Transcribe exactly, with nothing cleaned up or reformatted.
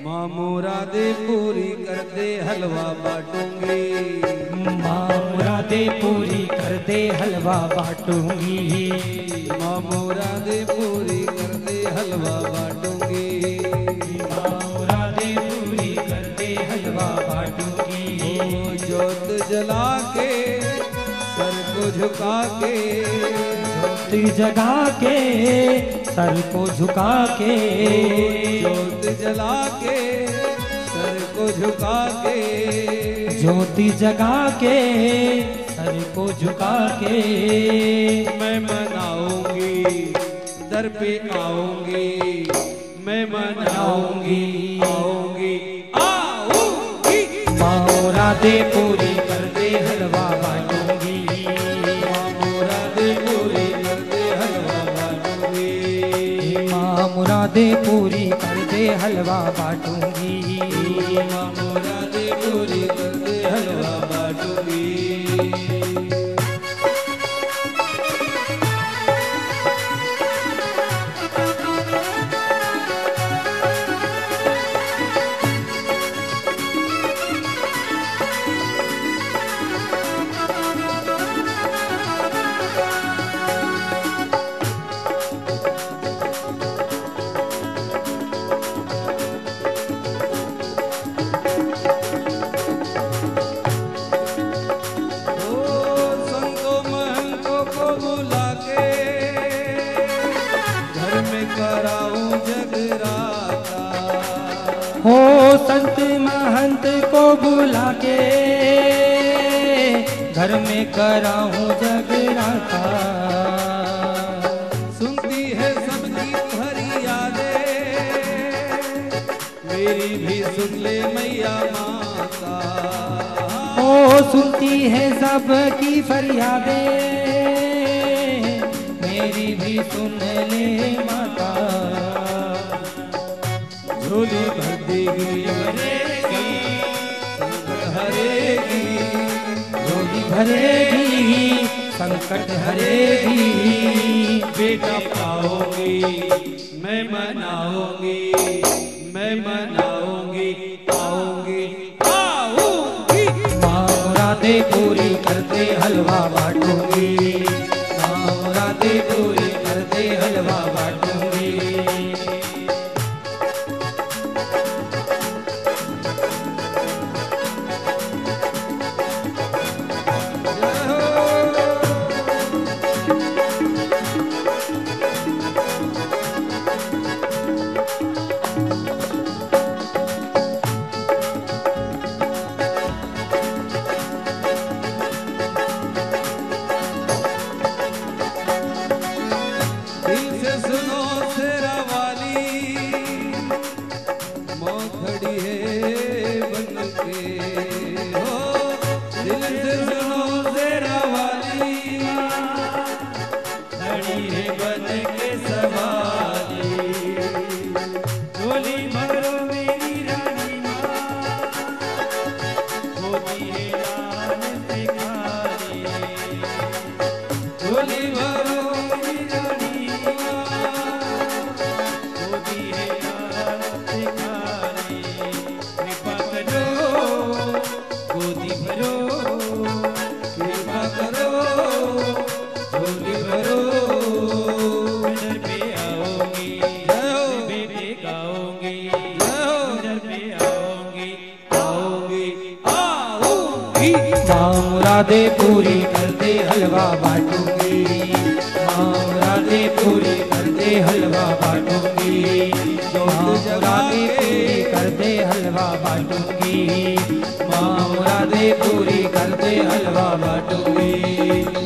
माँ मुरादे पूरी कर दे हलवा बांटूंगी। माँ मुरादे पूरी कर दे हलवा बांटूंगी। माँ मुरादे पूरी कर दे हलवा बांटूंगी। माँ मुरादे पूरी कर दे हलवा बांटूंगी। ओ जोत जला के सर को झुका के, ज्योति जगा के सर को झुका के, ज्योत जला के सर को झुका के, ज्योति जगा के सर को झुका के, मैं मनाऊंगी दर पे आऊंगी। मैं मनाऊंगी आऊंगी आऊंगी। माँ मुरादे पूरी कर दे हलवा बांटूंगी। माँ मुरादे पूरी कर दे हलवा बांटूंगी। माँ मुरादे पूरी कर दे हलवा बांटूंगी। माँ मुरादे पूरी कर दे हलवा बांटूंगी। हो संत महंत को बुला के घर में कराऊं जगराता। सुनती है सबकी फरियादें, मेरी भी सुन ले मैया माता। हो सुनती है सबकी फरियादें, मेरी भी सुन ले माता। झोली भर देगी भरेगी, संकट हरेगी। झोली भरेगी संकट हरेगी। बेटा पाओगी मैं मनाऊंगी, मैं मनाऊंगी आऊंगी आऊंगी। माँ मुरादे पूरी कर दे हलवा बांटूंगी। माँ मुरादे पूरी कर दे हलवा बांटूंगी। मुरादे पूरी कर दे हलवा बांटूंगी। माँ मुरादे पूरी कर दे हलवा बांटूंगी। माँ मुरादे पूरी कर दे हलवा बांटूंगी। माँ मुरादे पूरी कर दे हलवा बांटूंगी।